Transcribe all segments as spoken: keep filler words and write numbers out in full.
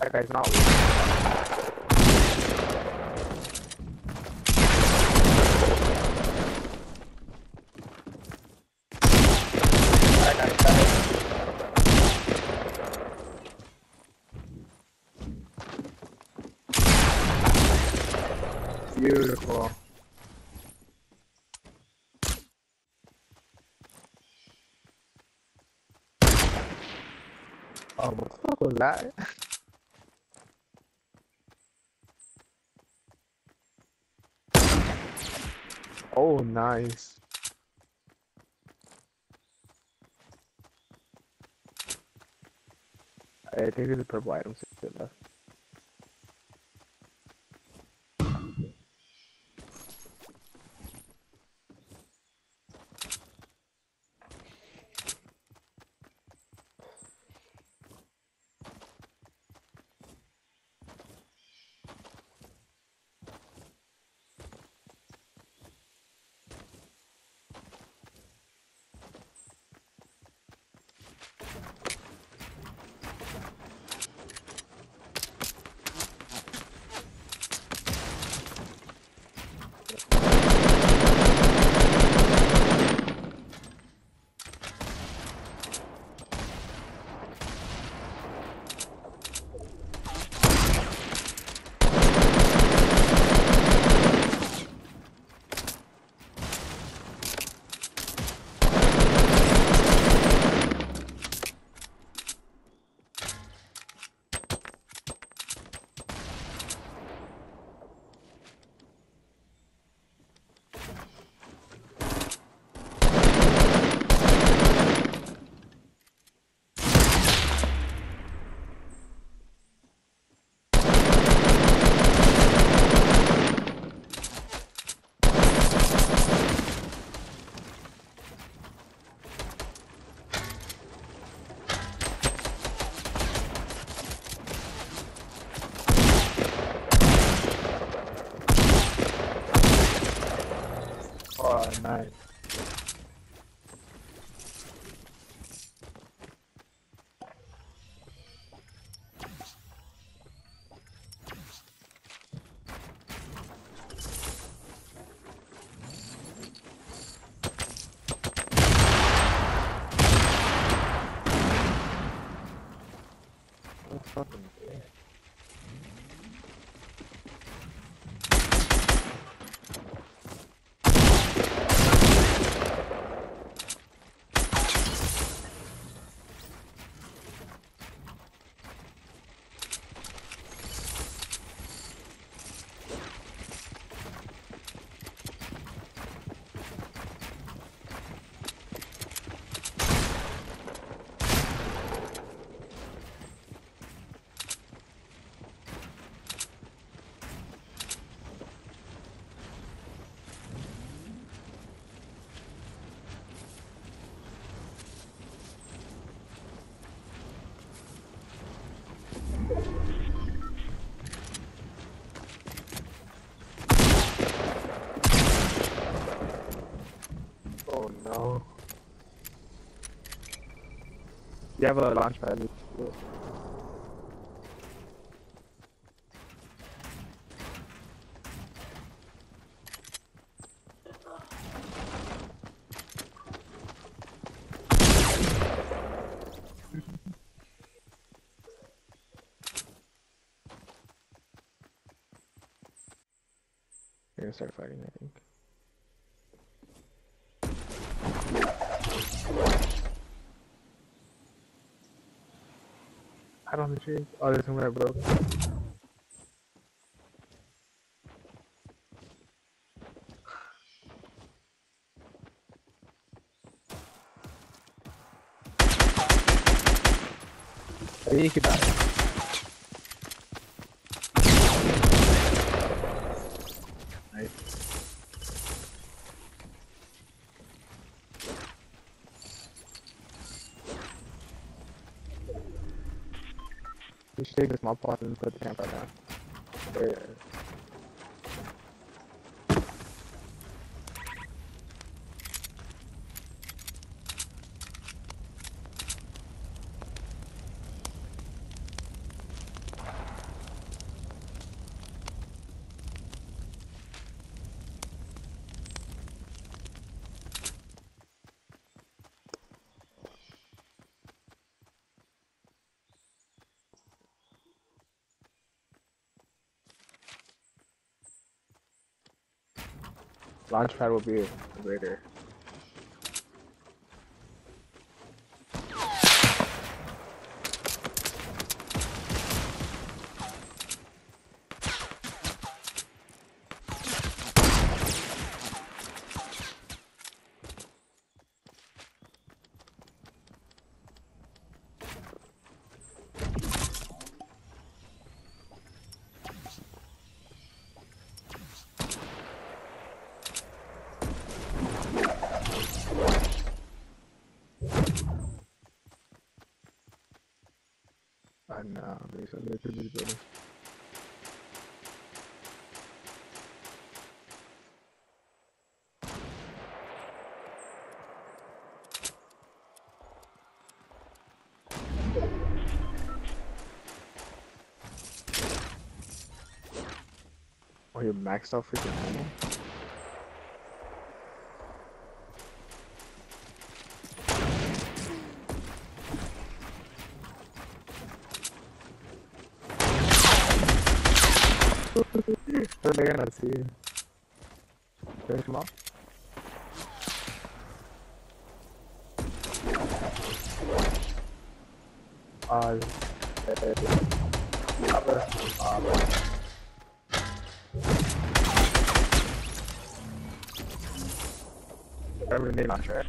That guy's not weak. That guy's better. Beautiful. Oh, what the fuck was that? Oh, nice. I think there's a purple item sit left. Oh, nice. That's fucking great. Oh no. You have a launch pad. You're gonna start fighting, I think. I don't know the tree. Oh, there's somewhere I broke. I think you could die. Nice. You should take the small pot and put the campfire down. There. Launchpad will be greater. I know, there's a little bit better. Oh, you maxed out freaking ammo? They're gonna see you. Finish him off. Uh, Whatever the name on track.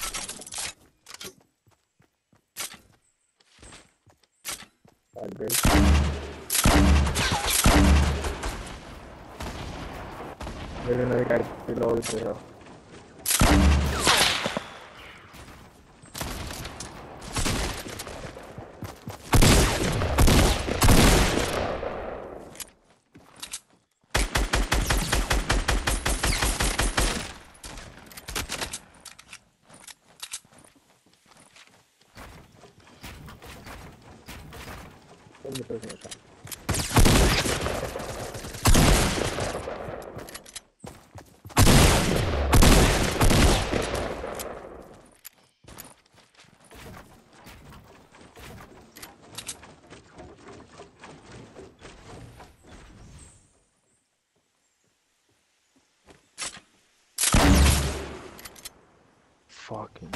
There's another guy below the hill. The person was shot. Fucking.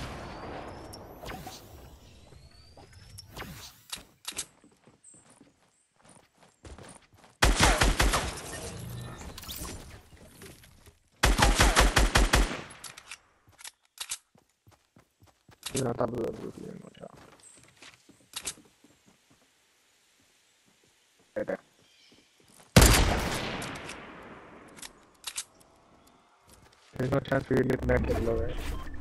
He's on top of the roof, you didn't watch out. Right there. There's no chance for you to get back to the lower.